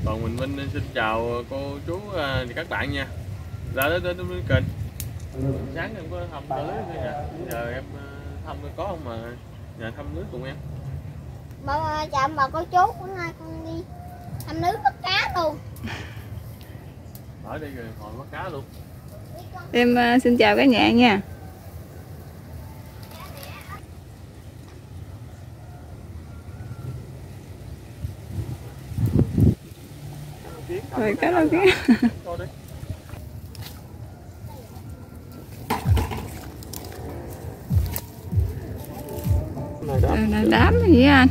Còn mình Minh xin chào cô chú các bạn nha. Ra đến kênh. Sáng em có thăm lưới thôi nha. Giờ em thăm có không mà nhà thăm lưới cùng em. Chào bà cô chú, bữa nay con đi thăm lưới bắt cá luôn. Ở đây rồi hồi bắt cá luôn. Em xin chào cả nhà nha. Rồi cá đâu kia. Này đám gì anh?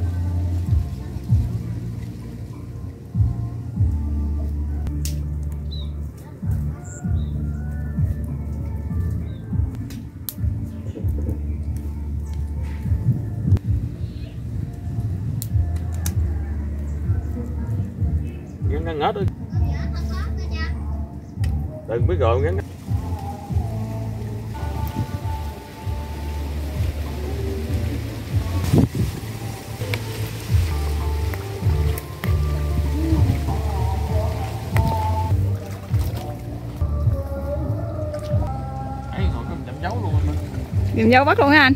Ngắn ngớt đi. Đừng biết rồi ngắn. Ấy còn có chậm dấu luôn anh. Dùm dấu bắt luôn hả anh?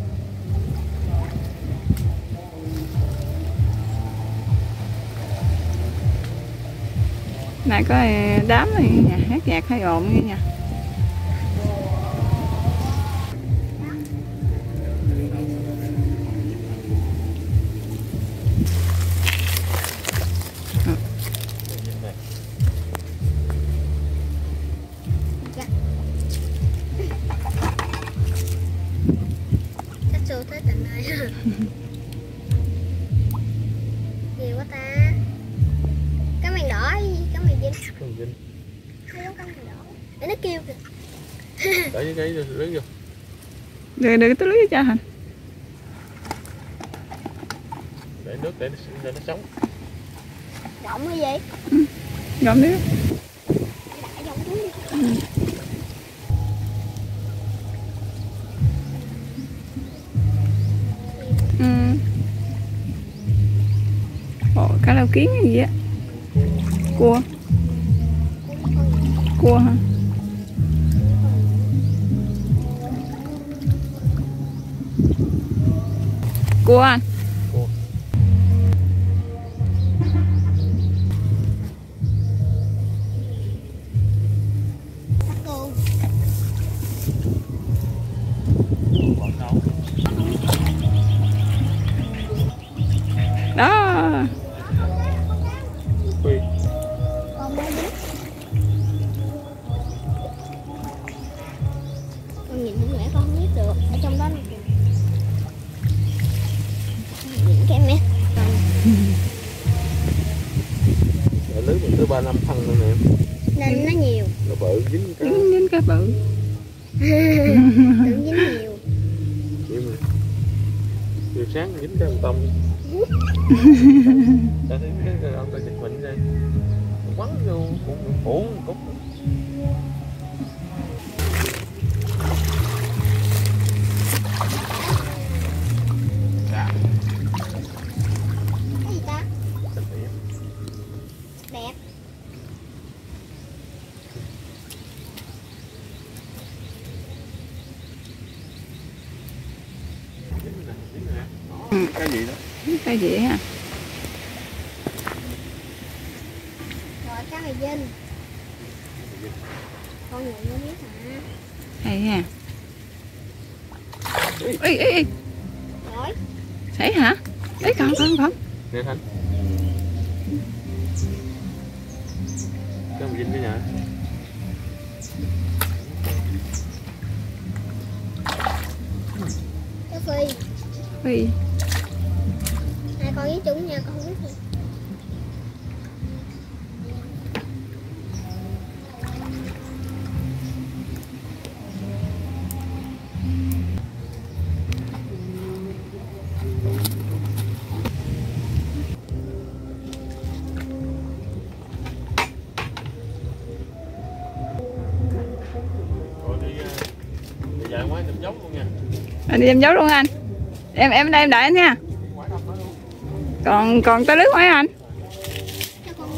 Này có đám này nha, hát nhạc hay ồn nghe nha. Chắc chưa tới tận đây. Nhiều quá ta. Cá mèn đỏ với cá mèn vinh. Hai giống cá mèn đỏ. Để nó kêu kìa. Để cái lưới vô. Đưa cái lưới cho anh. Để nước để nó sống. Rộng hay gì? Gom nước. Đã rộng xuống đi. Ồ, cá lau kiến hay gì á? Cua. Cua hả? Cua anh. Cua. Đó. Ui. Con nhìn không lẽ con không biết được. Ở trong đó nhìn cái mét. Để lưới mình tới 3-5 thân nữa nè em. Nên nó nhiều. Nó bự dính cá. Dính cá bự. Tưởng dính nhiều. Vậy mà. Chiều sáng dính cái tông. Ta thấy cái ông ta chụp mình đây. Quắn vô cũng uổng cúc. Cái gì ta? Đẹp. Cái gì đó? Cái gì hả? Rồi cá mè vinh. Con người nó biết hả? Hay ha. Ê. Rồi. Sảy hả? Ê còn. Nè Thanh. Cái vinh cái nhà. Cái phi. Phi. Hai con với chúng nha, con không biết gì. Dài quá em dấu luôn nha. Anh đi em dấu luôn anh. Em đây em đợi anh nha. Còn tới lưới ngoài anh. Cho con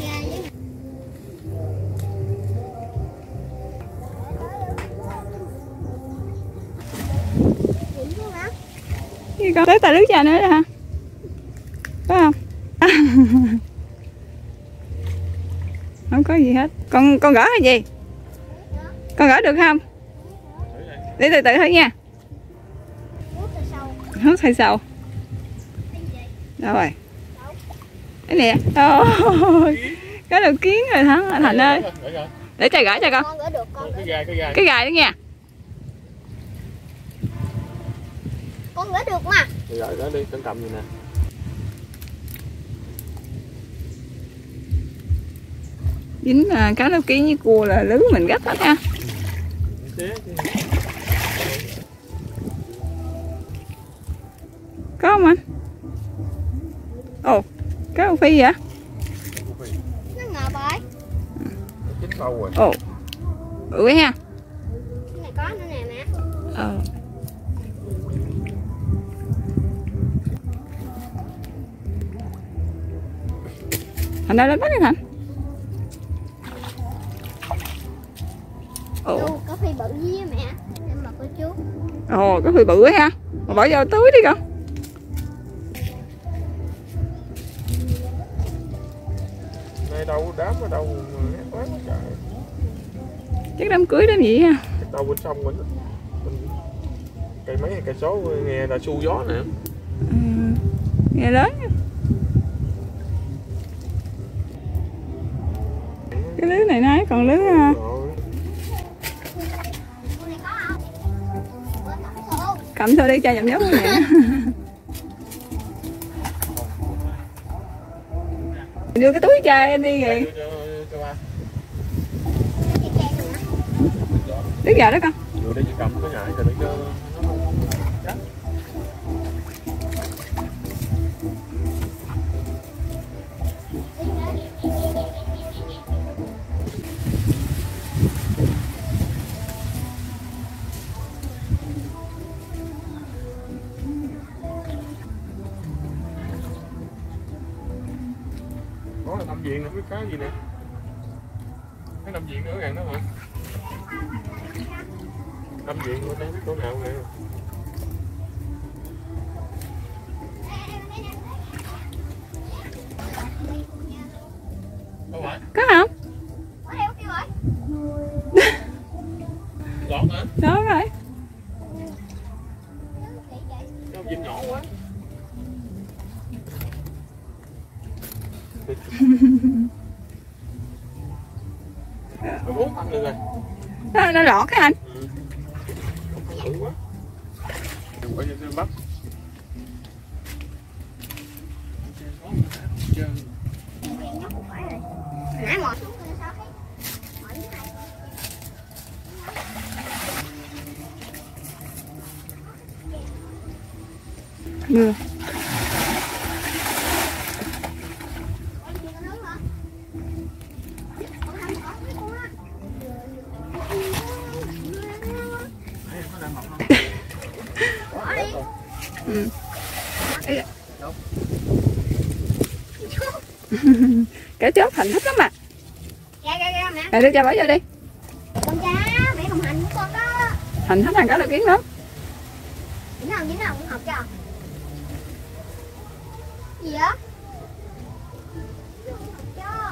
Điểm chứ hả? Gì con tới tay nước cha nữa đó hả? Phải không? Không có gì hết. Con gỡ hay gì? Con gỡ được không? Để từ từ thôi nha. Hút hơi sâu. Rồi. Cái nè. Ôi. Cái đầu kiến rồi Thắng, Thành ơi. Để cha gỡ cho con. Con gỡ được, con gỡ được. Cái gài đó nha. Con gỡ được mà. Rồi đó đi, con cầm vậy nè. Dính cá đầu kiến với cua là lưới mình gấp hết nha. Có không anh? Ồ, cá đầu phi vậy? Nó ngợp rồi. Chín sâu rồi. Ồ, ủi ha. Cái này có nữa nè mẹ. Thành ơi lên bắt đi Thành. Ồ. Chú, có phi bự với mẹ. Em mặc cô chú. Ồ, cái phi bự ấy ha. Mà bỏ vô túi đi con. Đây đâu đám ở đâu hét quá trời. Chắc đám cưới đám gì ha. Đâu bên sông mình cây mấy cây số nghe là xu gió nè. Nghe lớn. Cái lưới này nãy còn lưới ha. Cầm thôi đi cha nhầm nhóc nè. Đưa cái túi cha em đi kìa. Đứng vào đó con. Đưa để chị cầm cái ngại rồi để cho chắc. Có là nằm viện nè, biết cá gì nè. Cái nằm viện nữa gần đó hả? Nằm viện nữa, đang biết chỗ nào nè. Đâu vậy? Có không? Có heo kêu rồi. Lọt hả? Đó rồi. Cái vinh nhỏ quá. Nó 4 phân được rồi. Nó lọt cái anh. Thử quá. Đừng có cho bắt. Nãy mò xuống rồi sao thấy? Mò như này. Mưa. Cái chốt Thành thích lắm mà. Ra mẹ. Rồi đưa cha bỏ vô đi. Con cha, mẹ đồng hành với con đó. Thành thích thằng cá đầu kiến lắm. Dính không con học cho. Gì đó? Học cho.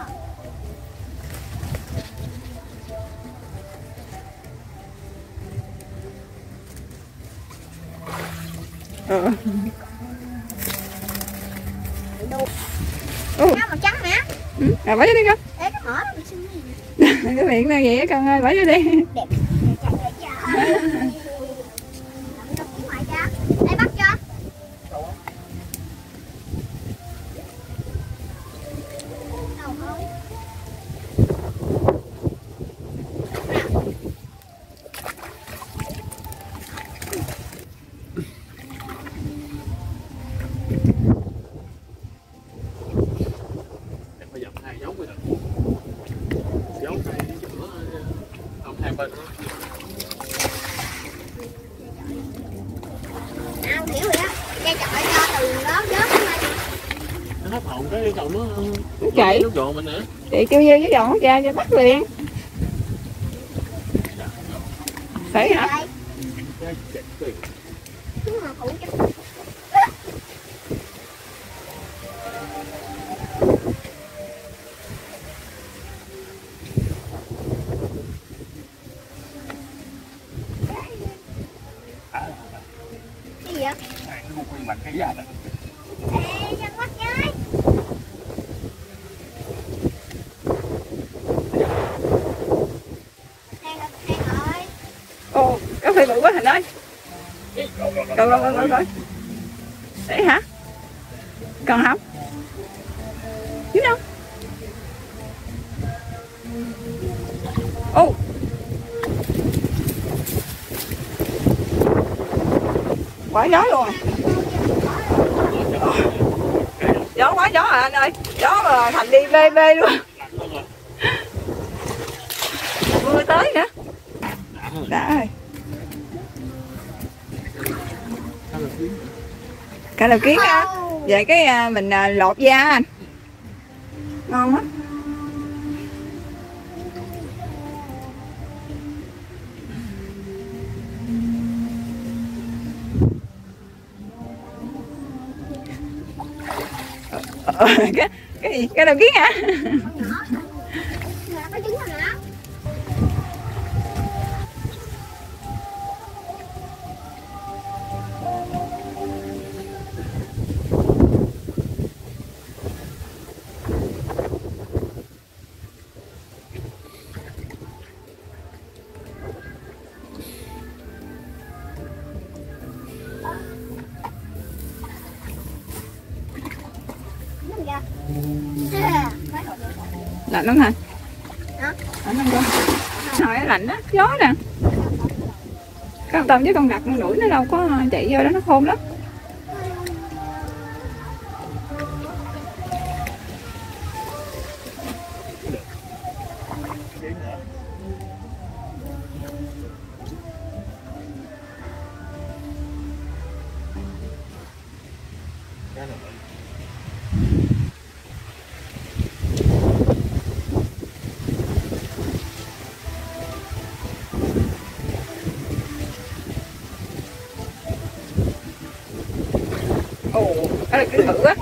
Cá màu trắng hả? Rồi bỏ vô đi con. Ê, cái mỏ nó bị sưng gì? Cái miệng này vậy con ơi, bỏ vô đi. Đẹp. Ngoài cha. Đây bắt cho. Đâu không? Phải dập hai dấu mới được. Dấu hai giữa không hai bên. À, hiểu rồi á. Cây chọi cho từ đó rớt xuống đây. Nó hấp hồn cái chồng nó chạy nó trộn mình nữa. Chị kêu như với giòn cha cho bắt liền. Thấy hả? Ủa chứ. Cái gì vậy? Nó khuyên mạnh cái da đó. Ê, chân quá chơi. Hàng rồi. Ồ, cá phi bự quá Thành ơi. Rồi. Đấy hả? Còn không? Chứ đâu? Ô. Quá gió luôn. Gió quá gió à anh ơi. Gió mà Thành đi bê bê luôn. Mưa tới nữa. Đã rồi. Cá đầu kiến á. Vậy cái mình lột da anh. Ngon lắm. Cái gì? Cái đầu kiến hả? Có trứng rồi hả? Lạnh lắm hả? Hả? Lạnh lắm con. Hỏi lạnh á, gió nè. Con tôm với con đặt con đuổi nó đâu có chạy vô đó nó khôn lắm. Ồ, cái này cái thử á.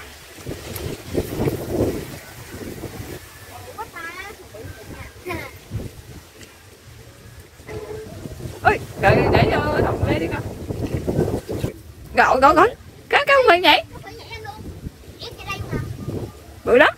Ôi, để cho thùng lên đi con. Gọi. Cá không phải nhảy. Bự đó.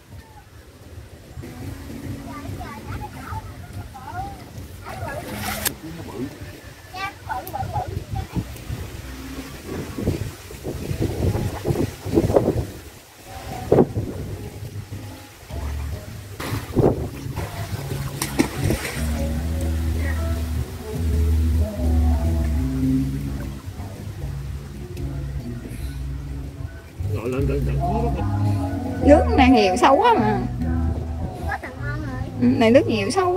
Nước này nhiều sâu quá mà. Này nước nhiều sâu.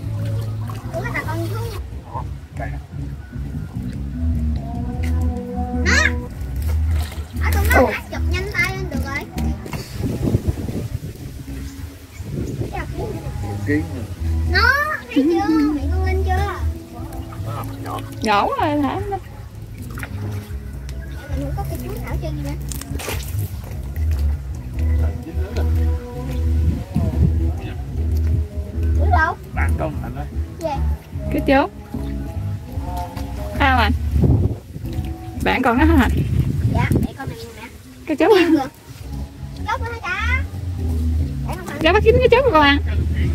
Nó chụp nhanh tay lên được rồi. Kiến. Nó thấy chưa? Miệng con lên chưa? Nhỏ quá rồi hả? Mình không có cái chú thảo chân gì nữa. Đứa đâu? Bạn con anh ơi. Gì? Cái chốt. Sao anh? Bạn còn nó hả? Dạ, để con này nè. Cái chốt ăn. Chốt nữa hả cha? Để không ăn. Cho bác chín cái chốt của con ăn.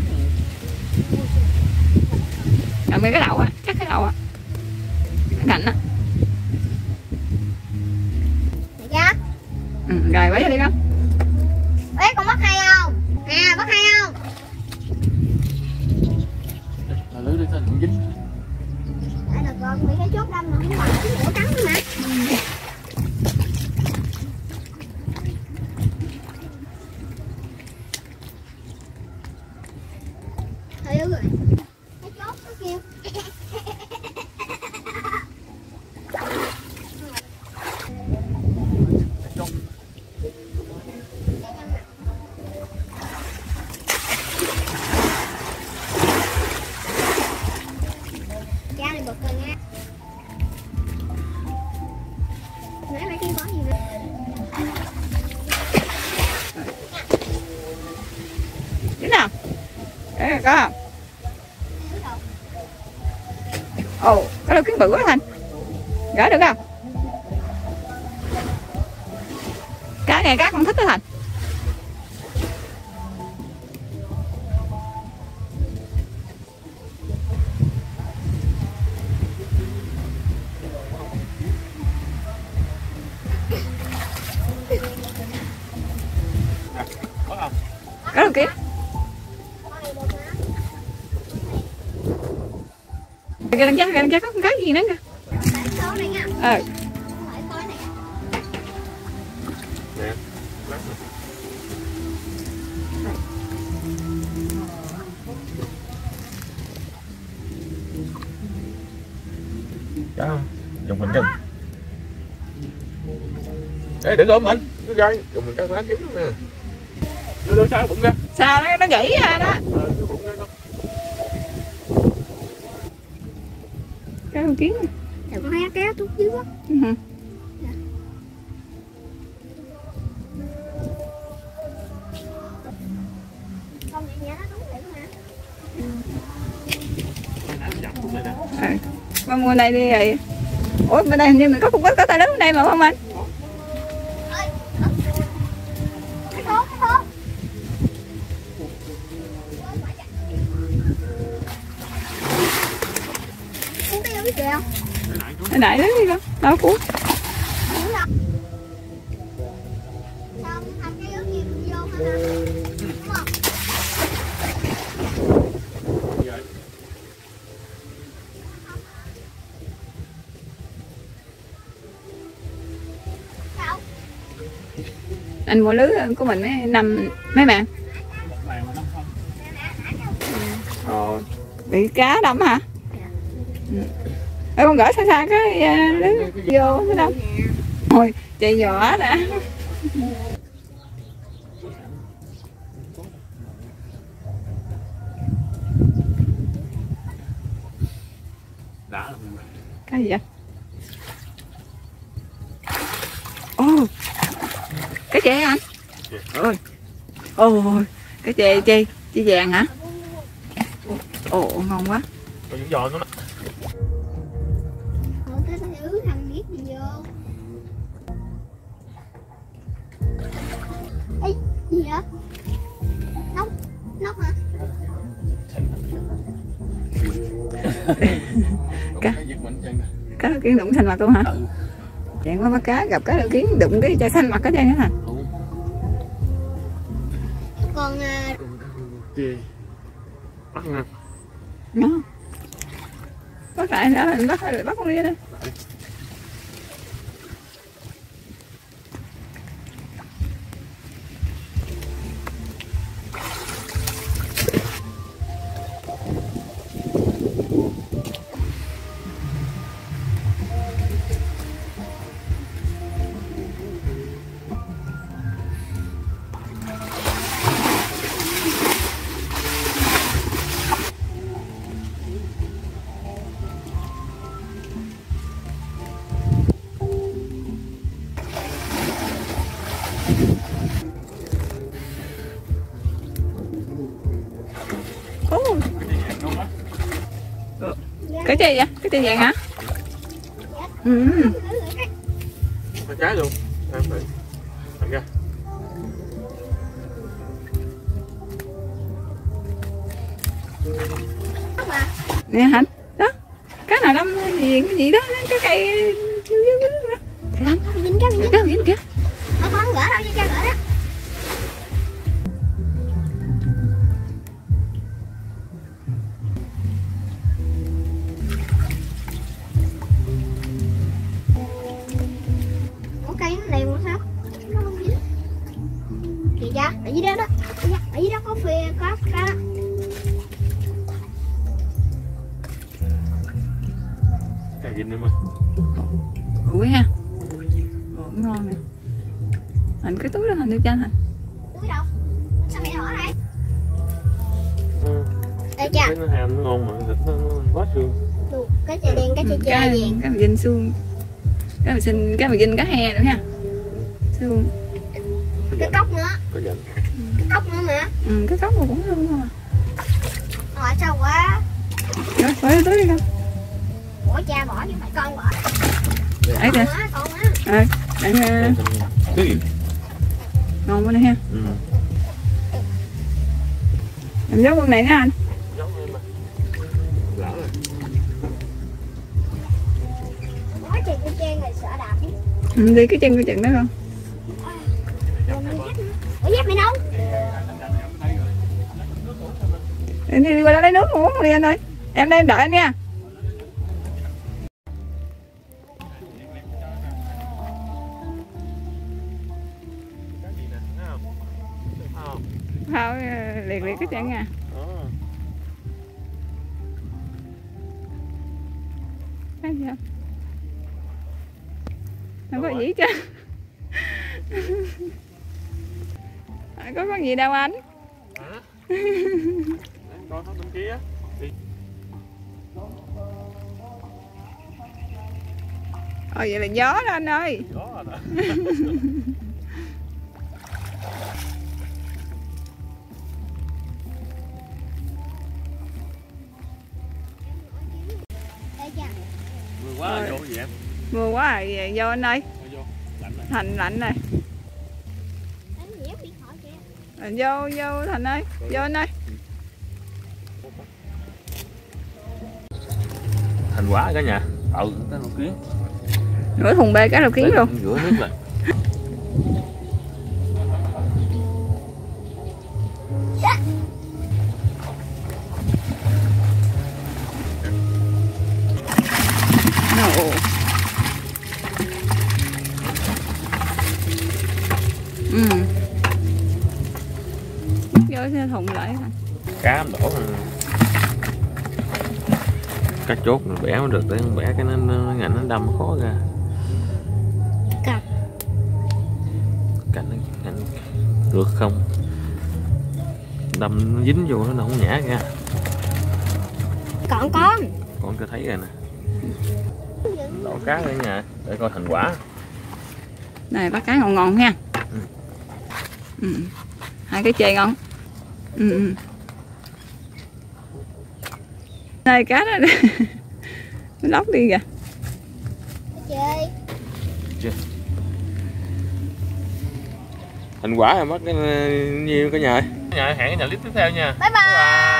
Cầm cái đầu á, chắc cái đầu á. Cái cạnh á. Được chưa? Rồi quay đi con. Ê, con bắt hay không? À, bắt hay không? Là lưới đi sao dính. Đã được rồi, bị cái chốt đâm mà không bằng cái lỗ trắng nữa mà. Thôi được rồi. Cái chốt nó kêu. Cha này bật rồi nha. có không? Ồ, có đầu kiến bự quá Thành. Gỡ được không? Cá này cá con thích đó Thành. Có đầu kiến. Kìa đằng cha có con cá gì nữa kìa. Cá không? Dùng mình chân. Ê, đừng ôm mình. Nó gai. Dùng mình cá lá kiếm nè. Đưa sao bụng ra. Sao nó gãy ra đó. Đưa bụng ra con. Cá con kiến. Đừng có hé kéo tuốt dưới quá. Con vậy nhá, nó đúng vậy mà. Qua mùa này đi rồi. Ủa bên đây hình như mình có cũng có tay lớn bên đây mà không anh? Hồi nãy lớn đi con, đâu cuốn. Anh mua lưới của mình nằm mấy bạn. Bị cá đâm hả? Con gỡ xa xa cái lưới vô nó đâm. Ôi chị nhỏ đã. Cái gì vậy? Ồ, cái chè anh. Ôi, ôi, cái chè vàng hả? Ồ, ngon quá. Có những giò nữa. Cái thứ thằng biết gì vô. Ê, gì vậy? Nóc hả? Cá đầu kiến đụng xanh mặt luôn hả? Chàng quá bắt cá gặp cá đầu kiến đụng cái chai xanh mặt cái chai nữa hả? Còn bắt nè. Ngon. Bắt lại nữa mình bắt con đi đây. Cái gì vậy? Cái gì vậy hả? Có trái luôn. Em phải ra. Nè Hạnh, đó. Cá nào đâm gì cái gì đó, cái cây Dính cái dính kìa. Không gỡ đâu, cho gỡ đó. Cây nó lèo sao? Nó không dính. Kìa cha, ở dưới đó đó. Ở dưới đó có phê có cá đó. Cái gì nữa mà. Ủi ha. Ủa, ngon nè. Hành cái túi đó Hành đưa cho anh. Túi đâu? Sao mẹ bỏ đây? Ê cha. Cái nó hàm nó ngon mà thịt nó quá xương. Cái chè đen, cái chè chè gì? Cái mà dinh xương. Cái mà dinh cá he nữa ha. Xương. Cái cốc nữa. Có dành. Cái cốc nữa mà. Cái cốc mà cũng luôn mà. hỏi cha bỏ chứ phải con bỏ. Đấy kìa. Con á. Cái gì? Ngon quá này ha. Ừ. Làm giống con này nè anh. Giống em mà. Lỡ rồi. Bỏ chị cái chen rồi sợ đạp. Đi cái chân đó con. Ủa dép mày đâu? Đi qua đó lấy nước uống đi anh ơi. Em đây em đợi anh nha. Cái gì nè, thấy không? Thấy không? Không, liệt cái chân nha. Thấy gì không? Không có gì chứ. Có con gì đâu anh. Hả? Con bên kia. Vậy là gió đó anh ơi. Gió rồi. Mưa quá rồi. Vô gì em? Mưa quá rồi, vô anh ơi. Vô. Lạnh rồi. Thành lạnh rồi. Vô Thành ơi, vô anh ơi. Thành quả cả nhà. Cái lục kiến. Rửa thùng bê cái đầu kiến luôn. Rửa nước lại. Vô xe thùng lại. Cá đổ cá chốt mình bẻ mới được, để không bẻ cái nó ngạnh nó đâm khó ra. Cạnh nó ngạnh được không? Đâm nó dính vô nó không nhả ra. Con Cho thấy rồi nè. Đổ cá ở nhà để coi thành quả. Này bắt cá ngon ngon nha. Hai cái chê ngon. Này cá đó nó lóc đi kìa. Chơi. Thành quả rồi mất cái nhiều cả nhà. Hẹn cái nhà clip tiếp theo nha. Bye bye.